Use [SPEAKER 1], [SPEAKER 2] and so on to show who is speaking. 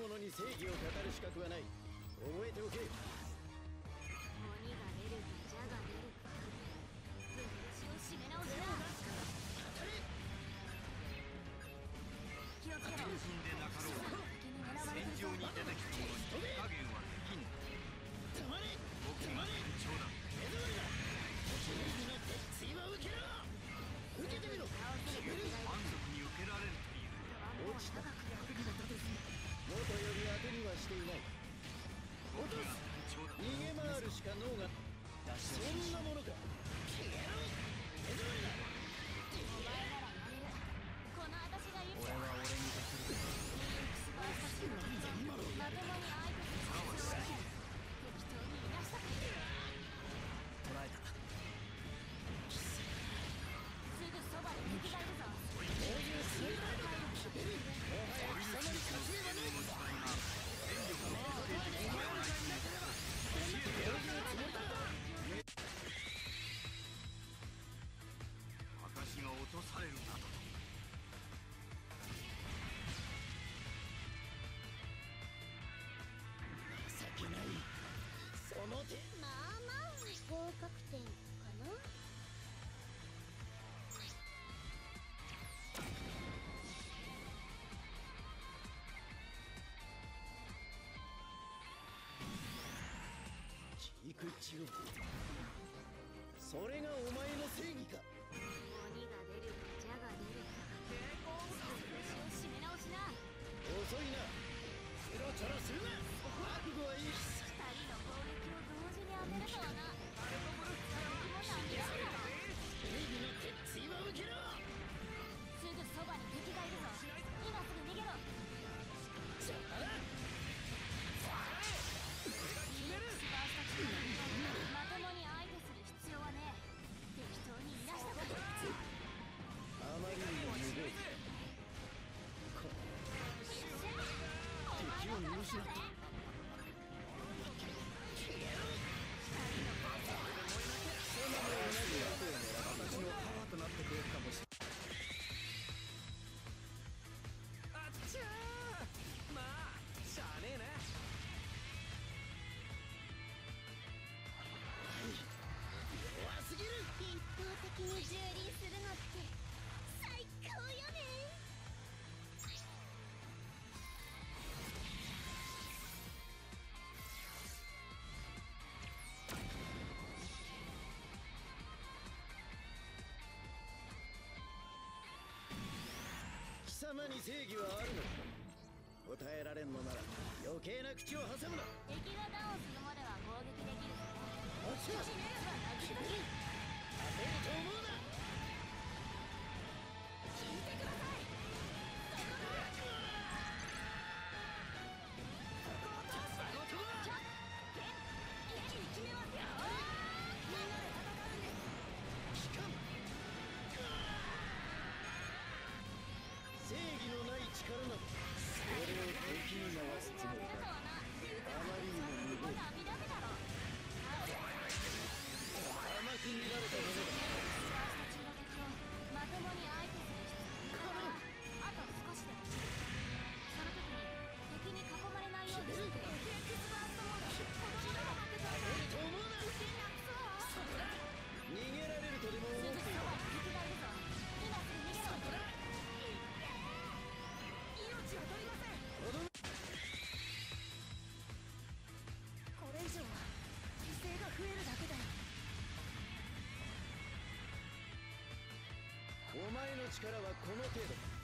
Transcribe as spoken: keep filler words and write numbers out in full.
[SPEAKER 1] 者に正義を語る資格はない。覚えておけ。
[SPEAKER 2] 鬼が出るか蛇が出るか分腰を締め直しな。気をつけろ。
[SPEAKER 3] 天神でなかろう。戦場に出てきた者に手加減はできん。
[SPEAKER 1] たまれ
[SPEAKER 3] 僕が団長だ。
[SPEAKER 1] 目障りだ。正義の鉄槌は受けろ。受けてみろ。
[SPEAKER 3] 満足に受けられるという。
[SPEAKER 1] 落ちた。元より当てにはしていない。落とす。逃げ回るしか脳が。そんなものか。消えろ。目障りだ。
[SPEAKER 2] お前ならやれる。この私がいる。
[SPEAKER 3] 俺は俺にできる。
[SPEAKER 2] まともに相手する必要はない。適当にいなしたくて。
[SPEAKER 3] 捕らえた。
[SPEAKER 2] すぐそばに敵がいるぞ。
[SPEAKER 1] こういうスーパーだ。もはや貴様に勝ち目はない。
[SPEAKER 3] 戦力の安定に備えないしなければ教えてやるつもりだ。証が落とされるなどと。
[SPEAKER 1] 情けない。その手。
[SPEAKER 2] まあまあ合格点かな。
[SPEAKER 1] 幾千代。それがお前の正義か。
[SPEAKER 2] 鬼が出るか蛇が出るか分腰を締め直しな。
[SPEAKER 1] 遅いな。チロチョロするな。覚悟はいい。
[SPEAKER 2] 二人の攻撃を同時に当てるとはな。敵も何やだ。
[SPEAKER 1] 正義の鉄槌は受けろ。
[SPEAKER 2] すぐそばに敵がいるぞ。今すぐ逃げろ。
[SPEAKER 1] 邪魔だ。
[SPEAKER 2] まともに相手する必要はねえ。適当にいなしたか。
[SPEAKER 1] あまりにも無謀。敵を見失った。消えろ。貴様も同じ後を狙う。私のパワーとなってくれるかもしれない。
[SPEAKER 4] あっちゃー。まあしゃあねえな。
[SPEAKER 1] 弱すぎる。
[SPEAKER 2] 一方的に蹂躙するのって最高よね。
[SPEAKER 1] 貴様に正義はあるのか。答えられんのなら余計な口を挟むな。
[SPEAKER 2] 敵がダウンするまでは攻撃できるぞ。
[SPEAKER 1] もちろん
[SPEAKER 2] 決めれば殴り時。
[SPEAKER 1] 当てると思うな。
[SPEAKER 2] 聞いてください。そこだ。そこを通す。ちょっけ一気に決めますよ。みんなで戦うんです。
[SPEAKER 1] しかも正義のない力などそれを敵に回すつもりか。あまりにも無謀。甘く見られたものだ。
[SPEAKER 2] 私たちの敵をまともに相手する必要があと少しで。その時に敵に囲まれないようにして。エキスバーストモード子供なら負けた。
[SPEAKER 1] 当てると思うな。
[SPEAKER 2] 危険なクソ。そこだ。
[SPEAKER 1] 逃げられるとでも思っている。
[SPEAKER 2] すぐそばに敵がいるぞ。今すぐ逃げろ。そこだ。命は取りません。
[SPEAKER 1] 子供。
[SPEAKER 2] これ以上は犠牲が増えるだけだよ。
[SPEAKER 1] お前の力はこの程度。